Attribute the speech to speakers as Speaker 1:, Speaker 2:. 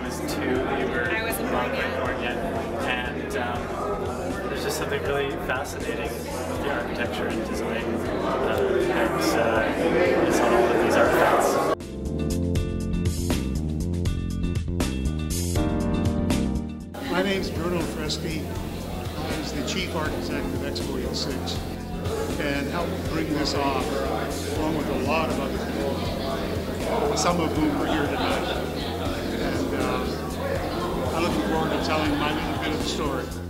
Speaker 1: was 2. You were
Speaker 2: I wasn't born yet.
Speaker 1: And there's just something really fascinating with the architecture and design that is on all of these artifacts.
Speaker 3: My name's Bruno Freschi. I was the chief architect of Expo 86 and helped bring this off along with a lot of other people, some of whom are here tonight. And I'm looking forward to telling my little bit of the story.